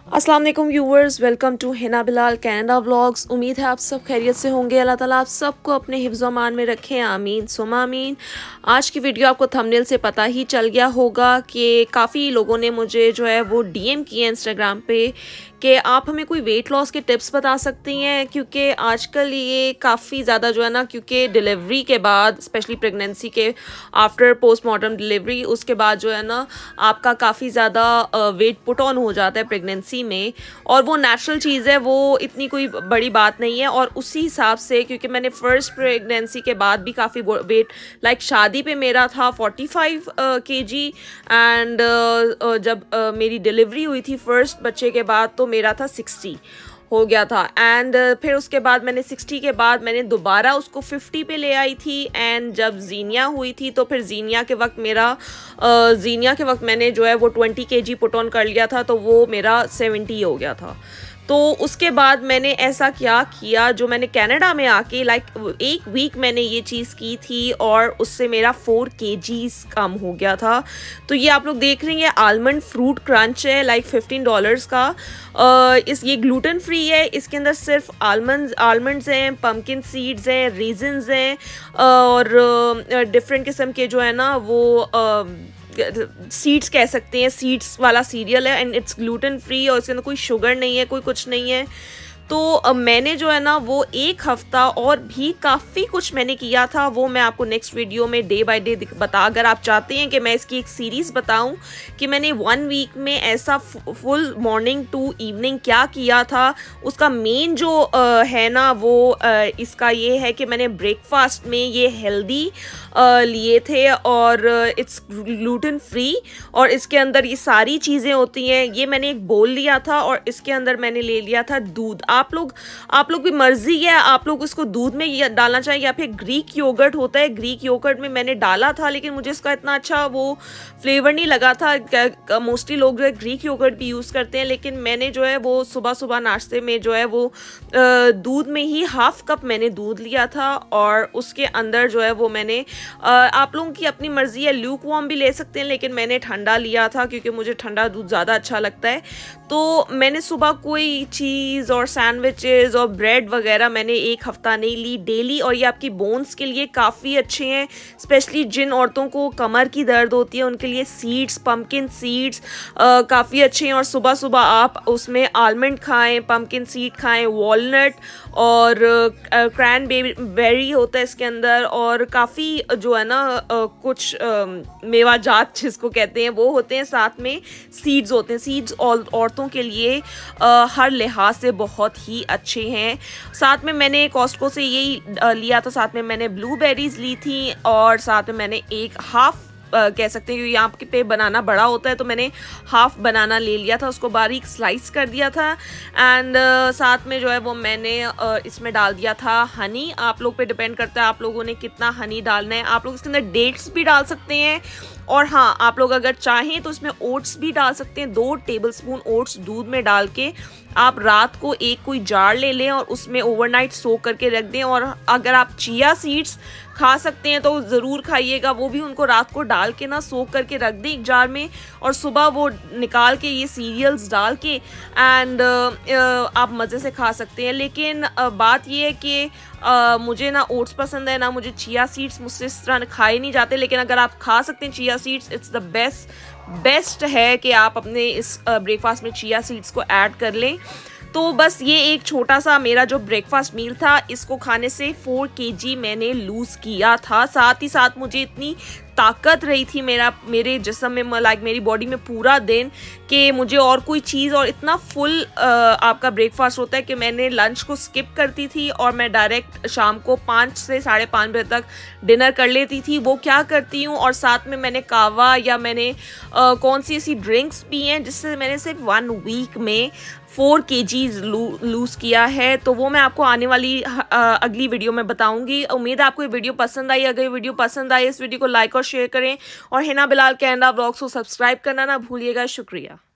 अस्सलाम वालेकुम viewers, welcome to Hina Bilal Canada vlogs. उम्मीद है आप सब खैरियत से होंगे। अल्लाह ताला आप सबको अपने हिफ्ज़ अमान में रखें, आमीन सुमा आमीन। आज की वीडियो आपको थंबनेल से पता ही चल गया होगा कि काफ़ी लोगों ने मुझे जो है वो डीएम किए इंस्टाग्राम पे कि आप हमें कोई वेट लॉस के टिप्स बता सकती हैं, क्योंकि आजकल ये काफ़ी ज़्यादा जो है ना, क्योंकि डिलीवरी के बाद स्पेशली प्रेगनेंसी के आफ्टर पोस्टमार्टम डिलीवरी उसके बाद जो है ना आपका काफ़ी ज़्यादा वेट पुट ऑन हो जाता है प्रेगनेंसी में, और वो नेचुरल चीज़ है, वो इतनी कोई बड़ी बात नहीं है। और उसी हिसाब से क्योंकि मैंने फर्स्ट प्रेगनेंसी के बाद भी काफ़ी वेट शादी पे मेरा था 45 kg एंड जब मेरी डिलीवरी हुई थी फर्स्ट बच्चे के बाद तो मेरा था 60 हो गया था। एंड फिर उसके बाद मैंने 60 के बाद मैंने दोबारा उसको 50 पे ले आई थी। एंड जब जीनिया हुई थी तो फिर जीनिया के वक्त मैंने जो है वो 20 kg पुट ऑन कर लिया था, तो वो मेरा 70 हो गया था। तो उसके बाद मैंने ऐसा क्या किया, जो मैंने कनाडा में आके एक वीक मैंने ये चीज़ की थी और उससे मेरा 4 kg कम हो गया था। तो ये आप लोग देख रहे हैं, आलमंड फ्रूट क्रंच है $15 का। ये ग्लूटेन फ्री है, इसके अंदर सिर्फ आलमंड्स हैं, पम्पकिन सीड्स हैं, रीजन्स हैं और डिफरेंट किस्म के जो है ना वो सीड्स कह सकते हैं, सीड्स वाला सीरियल है एंड इट्स ग्लूटेन फ्री और इसके अंदर कोई शुगर नहीं है, कोई कुछ नहीं है। तो मैंने जो है ना वो एक हफ़्ता और भी काफ़ी कुछ मैंने किया था, वो मैं आपको नेक्स्ट वीडियो में डे बाय डे अगर आप चाहते हैं कि मैं इसकी एक सीरीज़ बताऊं कि मैंने 1 वीक में ऐसा फुल मॉर्निंग टू इवनिंग क्या किया था, उसका मेन जो है ना वो इसका ये है कि मैंने ब्रेकफास्ट में ये हेल्दी लिए थे और इट्स ग्लूटेन फ्री और इसके अंदर ये सारी चीज़ें होती हैं। ये मैंने एक बोल लिया था और इसके अंदर मैंने ले लिया था दूध। आप लोग की मर्जी है, आप लोग इसको दूध में डालना चाहिए या फिर ग्रीक योगर्ट होता है, ग्रीक योगर्ट में मैंने डाला था, लेकिन मुझे इसका इतना अच्छा वो फ्लेवर नहीं लगा था। मोस्टली लोग जो है ग्रीक योगर्ट भी यूज़ करते हैं, लेकिन मैंने जो है वो सुबह सुबह नाश्ते में जो है वो दूध में ही ½ कप मैंने दूध लिया था और उसके अंदर जो है वो मैंने आप लोगों की अपनी मर्जी है, ल्यूक वार्म भी ले सकते हैं, लेकिन मैंने ठंडा लिया था क्योंकि मुझे ठंडा दूध ज़्यादा अच्छा लगता है। तो मैंने सुबह कोई चीज़ और सैंडविचेस और ब्रेड वगैरह मैंने एक हफ्ता नहीं ली, डेली। और ये आपकी बोन्स के लिए काफ़ी अच्छे हैं, स्पेशली जिन औरतों को कमर की दर्द होती है उनके लिए सीड्स, पम्पकिन सीड्स काफ़ी अच्छे हैं। और सुबह सुबह आप उसमें आलमंड खाएं, पम्पकिन सीड खाएं, वॉलनट और क्रैनबेरी होता है इसके अंदर, और काफ़ी जो है ना कुछ मेवा जात जिसको कहते हैं वो होते हैं, साथ में सीड्स होते हैं। सीड्स औरतों के लिए हर लिहाज से बहुत ही अच्छे हैं। साथ में मैंने कॉस्टको से यही लिया था, साथ में मैंने ब्लूबेरीज ली थी और साथ में मैंने एक हाफ कह सकते हैं, क्योंकि यहाँ पे बनाना बड़ा होता है तो मैंने हाफ बनाना ले लिया था, उसको बारीक स्लाइस कर दिया था। एंड साथ में जो है वो मैंने इसमें डाल दिया था हनी। आप लोग पे डिपेंड करता है आप लोगों ने कितना हनी डालना है। आप लोग इसके अंदर डेट्स भी डाल सकते हैं और हाँ, आप लोग अगर चाहें तो इसमें ओट्स भी डाल सकते हैं। 2 टेबलस्पून ओट्स दूध में डाल के आप रात को एक कोई जार ले लें और उसमें ओवरनाइट सोक करके रख दें। और अगर आप चिया सीड्स खा सकते हैं तो ज़रूर खाइएगा, वो भी उनको रात को डाल के ना सोक करके रख दें एक जार में, और सुबह वो निकाल के ये सीरियल्स डाल के एंड आप मज़े से खा सकते हैं। लेकिन बात ये है कि मुझे ना ओट्स पसंद है ना मुझे चिया सीड्स, मुझसे इस तरह खाए नहीं जाते, लेकिन अगर आप खा सकते हैं chia seeds, it's the best है कि आप अपने इस ब्रेकफास्ट में चिया सीड्स को ऐड कर लें। तो बस ये एक छोटा सा मेरा जो ब्रेकफास्ट मील था, इसको खाने से 4 kg मैंने लूज़ किया था। साथ ही साथ मुझे इतनी ताकत रही थी मेरे जिस्म में, मेरी बॉडी में पूरा दिन, कि मुझे और कोई चीज़, और इतना फुल आपका ब्रेकफास्ट होता है कि मैंने लंच को स्किप करती थी और मैं डायरेक्ट शाम को 5 से 5:30 बजे तक डिनर कर लेती थी। वो क्या करती हूँ, और साथ में मैंने कावा या मैंने कौन सी ऐसी ड्रिंक्स पी हैं जिससे मैंने सिर्फ 1 वीक में 4 kg लूज़ किया है। तो वो मैं आपको आने वाली अगली वीडियो में बताऊंगी। उम्मीद है आपको ये वीडियो पसंद आई। अगर ये वीडियो पसंद आई, इस वीडियो को लाइक और शेयर करें और हिना बिलाल कनाडा व्लॉग्स को सब्सक्राइब करना ना भूलिएगा। शुक्रिया।